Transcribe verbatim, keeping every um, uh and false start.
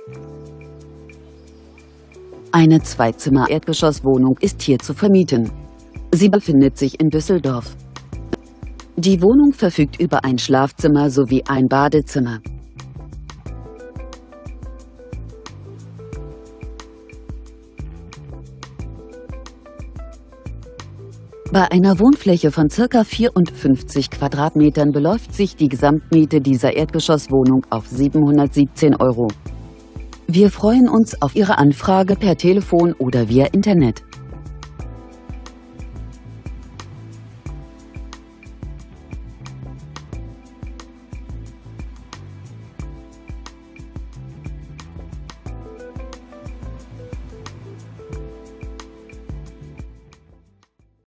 Eine Zweizimmer-Erdgeschosswohnung ist hier zu vermieten. Sie befindet sich in Düsseldorf. Die Wohnung verfügt über ein Schlafzimmer sowie ein Badezimmer. Bei einer Wohnfläche von ca. vierundfünfzig Quadratmetern beläuft sich die Gesamtmiete dieser Erdgeschosswohnung auf siebenhundertsiebzehn Euro. Wir freuen uns auf Ihre Anfrage per Telefon oder via Internet.